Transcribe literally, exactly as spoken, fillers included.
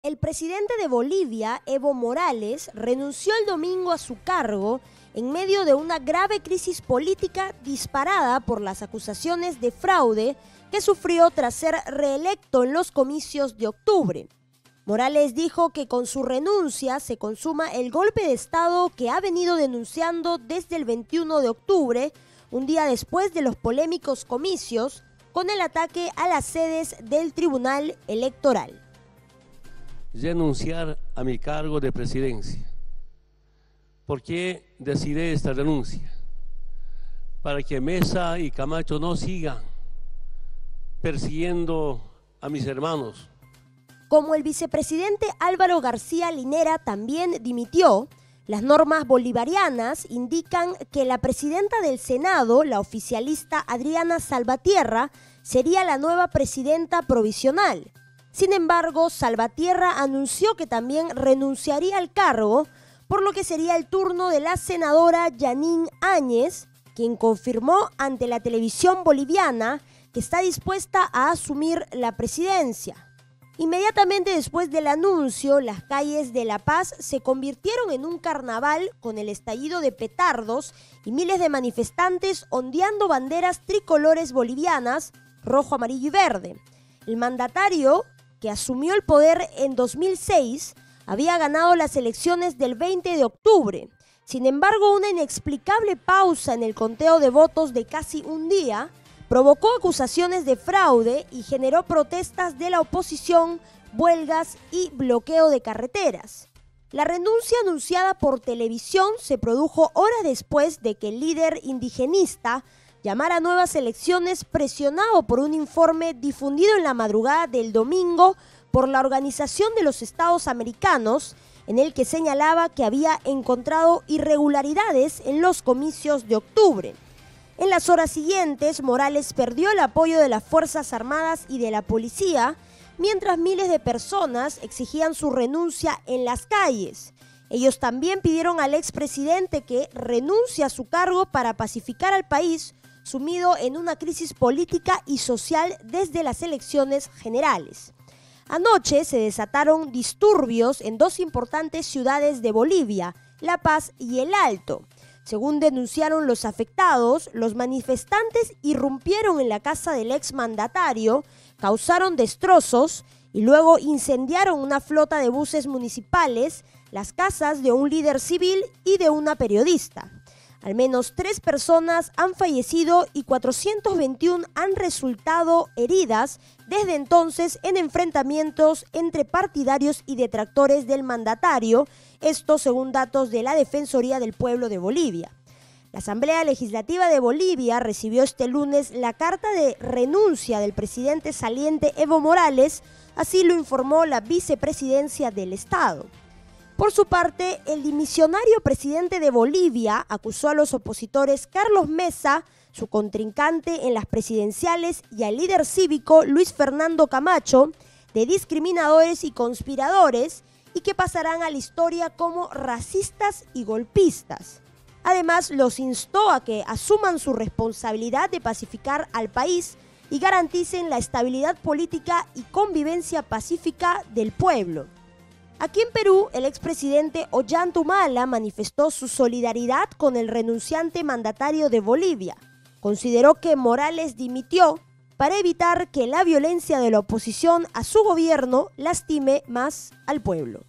El presidente de Bolivia, Evo Morales, renunció el domingo a su cargo en medio de una grave crisis política disparada por las acusaciones de fraude que sufrió tras ser reelecto en los comicios de octubre. Morales dijo que con su renuncia se consuma el golpe de Estado que ha venido denunciando desde el veintiuno de octubre, un día después de los polémicos comicios, con el ataque a las sedes del Tribunal Electoral. Renunciar a mi cargo de presidencia. ¿Por qué decidí esta renuncia? Para que Mesa y Camacho no sigan persiguiendo a mis hermanos. Como el vicepresidente Álvaro García Linera también dimitió, las normas bolivarianas indican que la presidenta del Senado, la oficialista Adriana Salvatierra, sería la nueva presidenta provisional. Sin embargo, Salvatierra anunció que también renunciaría al cargo, por lo que sería el turno de la senadora Yanín Áñez, quien confirmó ante la televisión boliviana que está dispuesta a asumir la presidencia. Inmediatamente después del anuncio, las calles de La Paz se convirtieron en un carnaval con el estallido de petardos y miles de manifestantes ondeando banderas tricolores bolivianas, rojo, amarillo y verde. El mandatario, que asumió el poder en dos mil seis, había ganado las elecciones del veinte de octubre. Sin embargo, una inexplicable pausa en el conteo de votos de casi un día provocó acusaciones de fraude y generó protestas de la oposición, huelgas y bloqueo de carreteras. La renuncia anunciada por televisión se produjo horas después de que el líder indigenista llamara a nuevas elecciones presionado por un informe difundido en la madrugada del domingo por la Organización de los Estados Americanos, en el que señalaba que había encontrado irregularidades en los comicios de octubre. En las horas siguientes, Morales perdió el apoyo de las Fuerzas Armadas y de la policía, mientras miles de personas exigían su renuncia en las calles. Ellos también pidieron al expresidente que renuncie a su cargo para pacificar al país, sumido en una crisis política y social desde las elecciones generales. Anoche se desataron disturbios en dos importantes ciudades de Bolivia, La Paz y El Alto. Según denunciaron los afectados, los manifestantes irrumpieron en la casa del exmandatario, causaron destrozos y luego incendiaron una flota de buses municipales, las casas de un líder civil y de una periodista. Al menos tres personas han fallecido y cuatrocientos veintiuno han resultado heridas desde entonces en enfrentamientos entre partidarios y detractores del mandatario, esto según datos de la Defensoría del Pueblo de Bolivia. La Asamblea Legislativa de Bolivia recibió este lunes la carta de renuncia del presidente saliente Evo Morales, así lo informó la vicepresidencia del Estado. Por su parte, el dimisionario presidente de Bolivia acusó a los opositores Carlos Mesa, su contrincante en las presidenciales, y al líder cívico Luis Fernando Camacho de discriminadores y conspiradores y que pasarán a la historia como racistas y golpistas. Además, los instó a que asuman su responsabilidad de pacificar al país y garanticen la estabilidad política y convivencia pacífica del pueblo. Aquí en Perú, el expresidente Ollanta Humala manifestó su solidaridad con el renunciante mandatario de Bolivia. Consideró que Morales dimitió para evitar que la violencia de la oposición a su gobierno lastime más al pueblo.